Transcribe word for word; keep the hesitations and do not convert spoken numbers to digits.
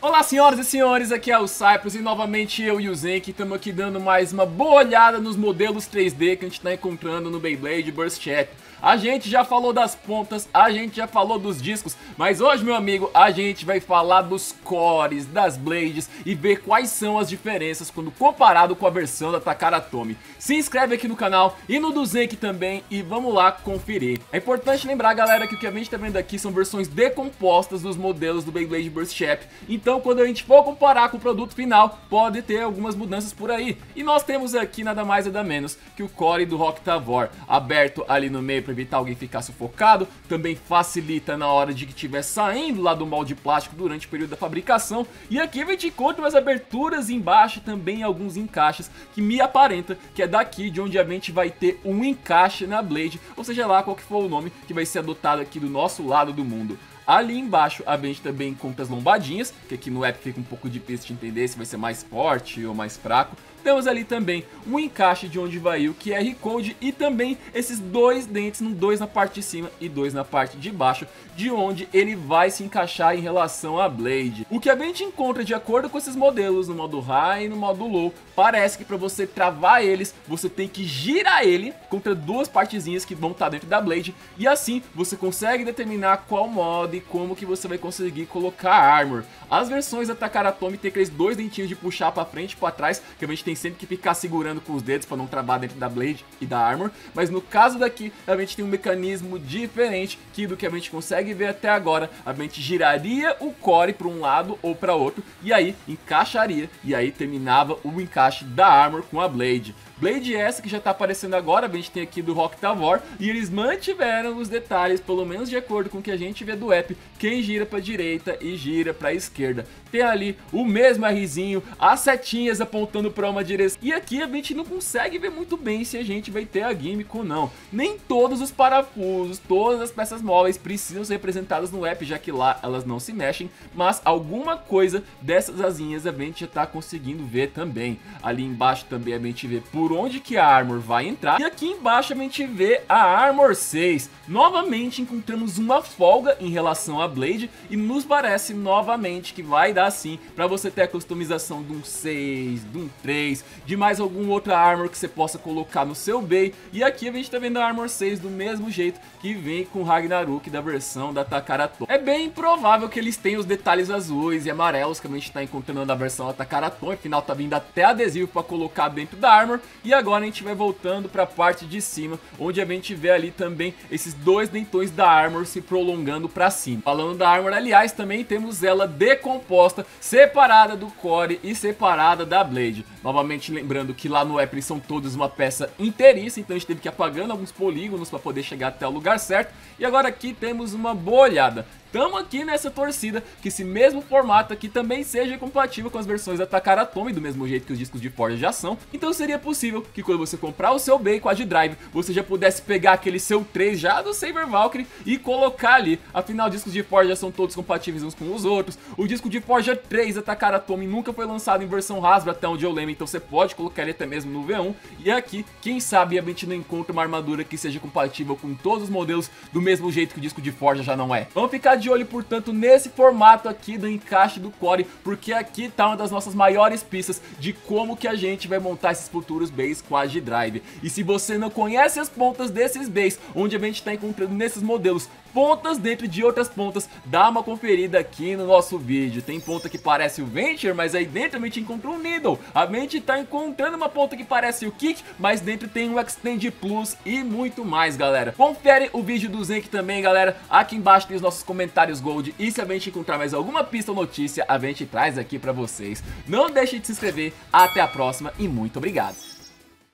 Olá senhoras e senhores, aqui é o Cyprus e novamente eu e o Zenk estamos aqui dando mais uma boa olhada nos modelos três D que a gente está encontrando no Beyblade Burst Champ. A gente já falou das pontas, a gente já falou dos discos, mas hoje, meu amigo, a gente vai falar dos cores, das blades e ver quais são as diferenças quando comparado com a versão da Takara Tomy. Se inscreve aqui no canal e no do Zenk também e vamos lá conferir. É importante lembrar, galera, que o que a gente está vendo aqui são versões decompostas dos modelos do Beyblade Burst Champ. Então, quando a gente for comparar com o produto final, pode ter algumas mudanças por aí. E nós temos aqui nada mais nada menos que o core do Rock Tavor aberto ali no meio para evitar alguém ficar sufocado, também facilita na hora de que estiver saindo lá do molde plástico durante o período da fabricação. E aqui a gente encontra umas aberturas embaixo e também alguns encaixes que me aparenta que é daqui de onde a gente vai ter um encaixe na Blade, ou seja lá qual que for o nome que vai ser adotado aqui do nosso lado do mundo. Ali embaixo a gente também encontra as lombadinhas, que aqui no app fica um pouco difícil de entender se vai ser mais forte ou mais fraco. Temos ali também um encaixe de onde vai o Q R Code e também esses dois dentes, dois na parte de cima e dois na parte de baixo, de onde ele vai se encaixar em relação à Blade. O que a gente encontra de acordo com esses modelos no modo High e no modo Low, parece que para você travar eles, você tem que girar ele contra duas partezinhas que vão estar dentro da Blade, e assim você consegue determinar qual modo e como que você vai conseguir colocar a Armor. As versões da Takara Tomy tem aqueles dois dentinhos de puxar para frente e para trás, que a gente tem sempre que ficar segurando com os dedos para não travar dentro da Blade e da Armor, mas no caso daqui a gente tem um mecanismo diferente que do que a gente consegue ver até agora. A gente giraria o core para um lado ou para outro e aí encaixaria, e aí terminava o encaixe da Armor com a Blade. Blade essa que já tá aparecendo agora, a gente tem aqui do Rock Tavor, e eles mantiveram os detalhes, pelo menos de acordo com o que a gente vê do app, quem gira pra direita e gira pra esquerda. Tem ali o mesmo Rzinho, as setinhas apontando pra uma direção, e aqui a gente não consegue ver muito bem se a gente vai ter a gimmick ou não. Nem todos os parafusos, todas as peças móveis precisam ser representadas no app, já que lá elas não se mexem, mas alguma coisa dessas asinhas a gente já tá conseguindo ver também. Ali embaixo também a gente vê por onde que a Armor vai entrar, e aqui embaixo a gente vê a Armor seis. Novamente encontramos uma folga em relação à Blade e nos parece novamente que vai dar sim para você ter a customização de um seis, de um três, de mais algum outra Armor que você possa colocar no seu Bey. E aqui a gente tá vendo a Armor seis do mesmo jeito que vem com o Ragnarok da versão da Takara Tomy. É bem provável que eles tenham os detalhes azuis e amarelos que a gente tá encontrando na versão da Takara Tomy, afinal tá vindo até adesivo para colocar dentro da Armor. E agora a gente vai voltando para a parte de cima, onde a gente vê ali também esses dois dentões da Armor se prolongando para cima. Falando da Armor, aliás, também temos ela decomposta, separada do core e separada da Blade. Novamente lembrando que lá no app eles são todos uma peça inteiriça, então a gente teve que ir apagando alguns polígonos para poder chegar até o lugar certo. E agora aqui temos uma boa olhada. Estamos aqui nessa torcida que esse mesmo formato aqui também seja compatível com as versões da Takara Tomy, do mesmo jeito que os discos de Forja já são. Então seria possível que quando você comprar o seu Bey Quad Drive, você já pudesse pegar aquele seu três já do Saber Valkyrie e colocar ali. Afinal, discos de Forja são todos compatíveis uns com os outros. O disco de Forja três da Takara Tomy nunca foi lançado em versão Hasbro até onde eu lembro, então você pode colocar ele até mesmo no V um. E aqui, quem sabe a gente não encontra uma armadura que seja compatível com todos os modelos do mesmo jeito que o disco de Forja já não é. Vamos ficar de De olho, portanto, nesse formato aqui do encaixe do core, porque aqui tá uma das nossas maiores pistas de como que a gente vai montar esses futuros Beys Quad Drive. E se você não conhece as pontas desses Beys, onde a gente tá encontrando nesses modelos pontas dentro de outras pontas, dá uma conferida aqui no nosso vídeo. Tem ponta que parece o Venture, mas aí dentro a gente encontra um Needle. A gente tá encontrando uma ponta que parece o Kick, mas dentro tem um Extend Plus e muito mais, galera. Confere o vídeo do Zenk também, galera. Aqui embaixo tem os nossos comentários Gold, e se a gente encontrar mais alguma pista ou notícia, a gente traz aqui pra vocês. Não deixe de se inscrever. Até a próxima e muito obrigado.